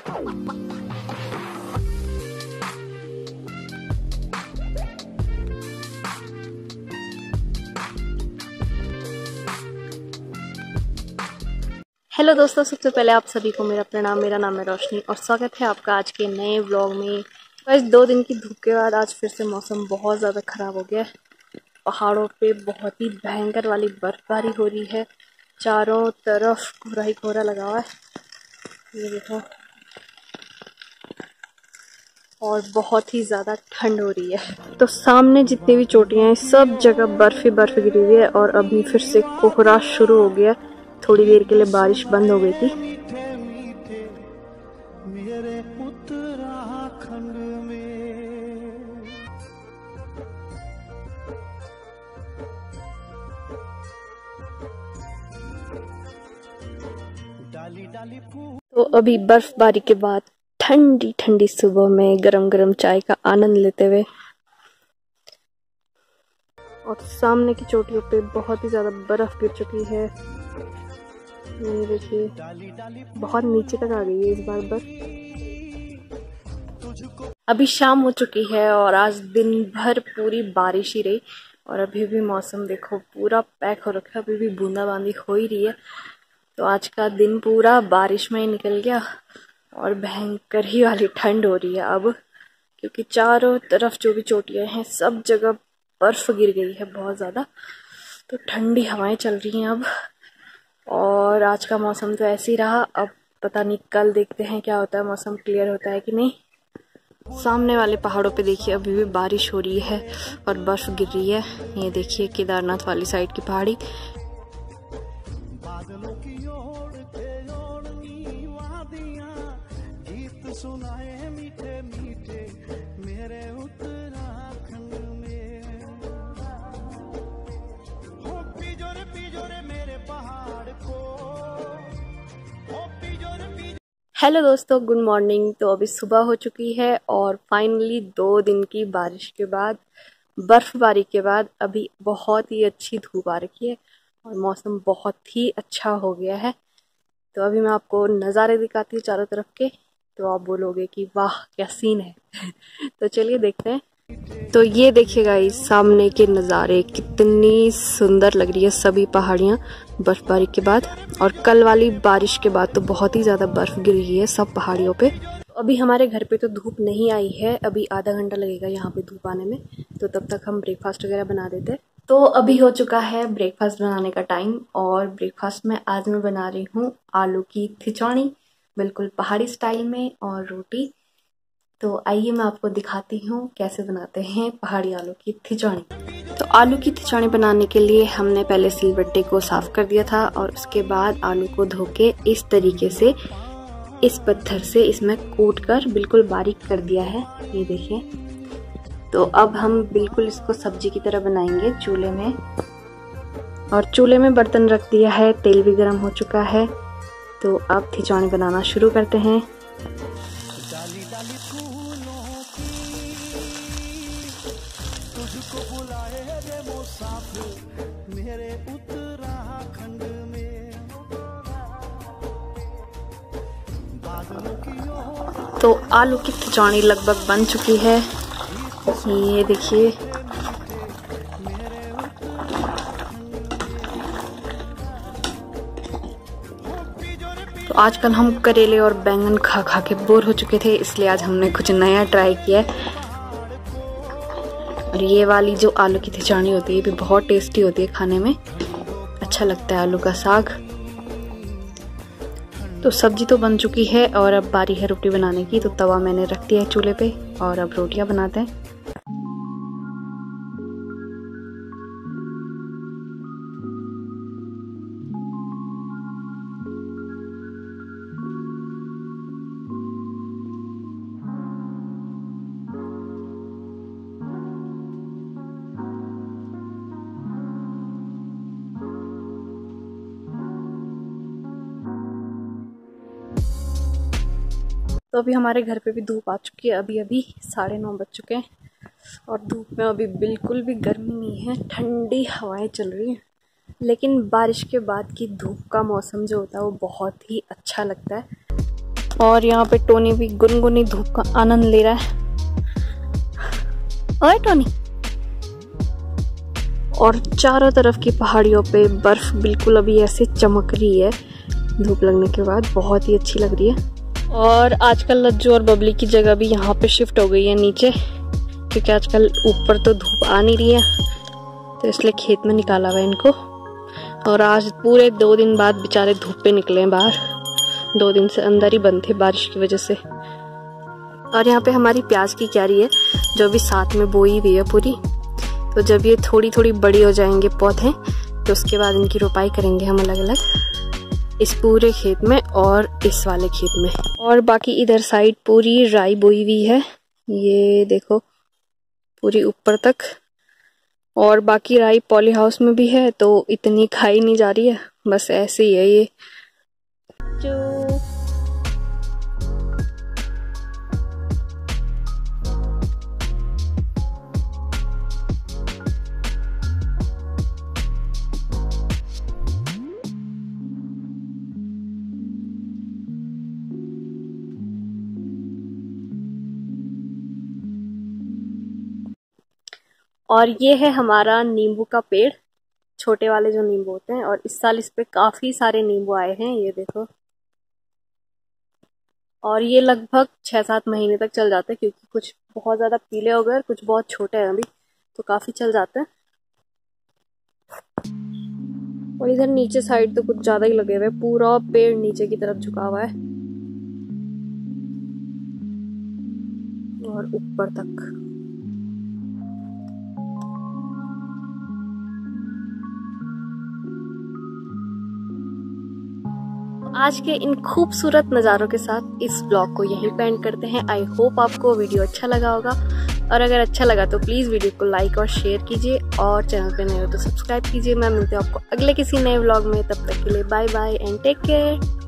Hello दोस्तों, सबसे पहले आप सभी को मेरा प्रणाम। मेरा नाम है रोशनी और स्वागत है आपका आज के नए व्लॉग में। बस 2 दिन की धूप के बाद आज फिर से मौसम बहुत ज़्यादा ख़राब हो गया है। पहाड़ों पे बहुत ही भयंकर वाली बर्फबारी हो रही है। चारों तरफ कोहरा ही कोहरा लगा हुआ है, ये देखो। और बहुत ही ज़्यादा ठंड हो रही है। तो सामने जितनी भी चोटियाँ हैं सब जगह बर्फ ही बर्फ गिरी हुई है और अभी फिर से कोहरा शुरू हो गया। थोड़ी देर के लिए बारिश बंद हो गई थी। मेरे उत्तराखंड में डाली डाली तो अभी बर्फबारी के बाद ठंडी ठंडी सुबह में गरम गरम चाय का आनंद लेते हुए और सामने की चोटियों पे बहुत ही ज्यादा बर्फ गिर चुकी है। ये देखिए, बहुत नीचे तक आ गई है इस बार बर्फ। अभी शाम हो चुकी है और आज दिन भर पूरी बारिश ही रही और अभी भी मौसम देखो पूरा पैक हो रखा है। अभी भी बूंदाबांदी हो ही रही है। तो आज का दिन पूरा बारिश में ही निकल गया और भयंकर ही वाली ठंड हो रही है अब, क्योंकि चारों तरफ जो भी चोटियां हैं सब जगह बर्फ गिर गई है बहुत ज़्यादा। तो ठंडी हवाएं चल रही हैं अब। और आज का मौसम तो ऐसे ही रहा। अब पता नहीं कल देखते हैं क्या होता है, मौसम क्लियर होता है कि नहीं। सामने वाले पहाड़ों पे देखिए अभी भी बारिश हो रही है और बर्फ गिर रही है। ये देखिए केदारनाथ वाली साइड की पहाड़ी। बादलों की ओर गीत सुनाए मीठे मीठे मेरे उत्तराखंड में। हो पिजोरे पिजोरे मेरे पहाड़ को, हो पिजोरे पिजोरे। हेलो दोस्तों, गुड मॉर्निंग। तो अभी सुबह हो चुकी है और फाइनली 2 दिन की बारिश के बाद, बर्फबारी के बाद अभी बहुत ही अच्छी धूप आ रखी है और मौसम बहुत ही अच्छा हो गया है। तो अभी मैं आपको नज़ारे दिखाती हूँ चारों तरफ के, तो आप बोलोगे कि वाह क्या सीन है। तो चलिए देखते हैं। तो ये देखिएगा इस सामने के नज़ारे, कितनी सुंदर लग रही है सभी पहाड़ियाँ बर्फबारी के बाद। और कल वाली बारिश के बाद तो बहुत ही ज़्यादा बर्फ गिरी है सब पहाड़ियों पे। अभी हमारे घर पे तो धूप नहीं आई है, अभी आधा घंटा लगेगा यहाँ पे धूप आने में। तो तब तक हम ब्रेकफास्ट वगैरह बना देते। तो अभी हो चुका है ब्रेकफास्ट बनाने का टाइम और ब्रेकफास्ट में आज मैं बना रही हूँ आलू की खिचड़ी, बिल्कुल पहाड़ी स्टाइल में, और रोटी। तो आइए मैं आपको दिखाती हूँ कैसे बनाते हैं पहाड़ी आलू की खिचड़ी। तो आलू की खिचड़ी बनाने के लिए हमने पहले सिलबट्टे को साफ कर दिया था और उसके बाद आलू को धो के इस तरीके से इस पत्थर से इसमें कूट कर बिल्कुल बारीक कर दिया है, ये देखिए। तो अब हम बिल्कुल इसको सब्जी की तरह बनाएंगे चूल्हे में। और चूल्हे में बर्तन रख दिया है, तेल भी गर्म हो चुका है। तो अब खिचड़ी बनाना शुरू करते हैं। डाली डाली फूलों की तुझको बुलाए रे मुसाफिर मेरे उत्तराखंड में। बादलों की ओर। तो आलू की खिचड़ी लगभग बन चुकी है, ये देखिए। तो आजकल हम करेले और बैंगन खा खा के बोर हो चुके थे, इसलिए आज हमने कुछ नया ट्राई किया है। और ये वाली जो आलू की खिचड़ी होती है ये भी बहुत टेस्टी होती है, खाने में अच्छा लगता है आलू का साग। तो सब्जी तो बन चुकी है और अब बारी है रोटी बनाने की। तो तवा मैंने रख दिया है चूल्हे पे और अब रोटियां बनाते हैं। तो अभी हमारे घर पे भी धूप आ चुकी है। अभी 9:30 बज चुके हैं और धूप में अभी बिल्कुल भी गर्मी नहीं है, ठंडी हवाएं चल रही हैं। लेकिन बारिश के बाद की धूप का मौसम जो होता है वो बहुत ही अच्छा लगता है। और यहाँ पे टोनी भी गुनगुनी धूप का आनंद ले रहा है। ओए टोनी। और चारों तरफ की पहाड़ियों पे बर्फ बिल्कुल अभी ऐसे चमक रही है धूप लगने के बाद, बहुत ही अच्छी लग रही है। और आजकल लज्जू और बबली की जगह भी यहाँ पे शिफ्ट हो गई है नीचे, क्योंकि आजकल ऊपर तो धूप आ नहीं रही है, तो इसलिए खेत में निकाला हुआ है इनको। और आज पूरे 2 दिन बाद बेचारे धूप पे निकले हैं बाहर, 2 दिन से अंदर ही बंद थे बारिश की वजह से। और यहाँ पे हमारी प्याज की क्यारी है जो भी साथ में बोई हुई है पूरी, तो जब ये थोड़ी थोड़ी बड़ी हो जाएंगे पौधे, तो उसके बाद इनकी रोपाई करेंगे हम अलग अलग, इस पूरे खेत में और इस वाले खेत में। और बाकी इधर साइड पूरी राई बोई हुई है, ये देखो पूरी ऊपर तक। और बाकी राई पॉली हाउस में भी है, तो इतनी खाई नहीं जा रही है, बस ऐसे ही है ये जो। और ये है हमारा नींबू का पेड़, छोटे वाले जो नींबू होते हैं, और इस साल इस पे काफी सारे नींबू आए हैं, ये देखो। और ये लगभग 6-7 महीने तक चल जाते हैं, क्योंकि कुछ बहुत ज्यादा पीले हो गए, कुछ बहुत छोटे हैं अभी, तो काफी चल जाते हैं। और इधर नीचे साइड तो कुछ ज्यादा ही लगे हुए, पूरा पेड़ नीचे की तरफ झुका हुआ है और ऊपर तक। आज के इन खूबसूरत नज़ारों के साथ इस ब्लॉग को यहीं पे एंड करते हैं। आई होप आपको वीडियो अच्छा लगा होगा, और अगर अच्छा लगा तो प्लीज़ वीडियो को लाइक और शेयर कीजिए, और चैनल पे नए हो तो सब्सक्राइब कीजिए। मैं मिलती हूँ आपको अगले किसी नए व्लॉग में, तब तक के लिए bye bye and take care.